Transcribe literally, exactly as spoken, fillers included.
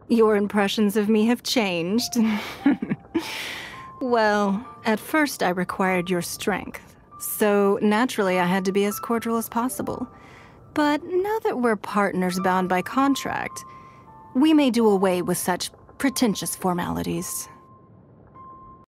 Your impressions of me have changed. Well, at first I required your strength, so naturally I had to be as cordial as possible. But now that we're partners bound by contract, we may do away with such pretentious formalities.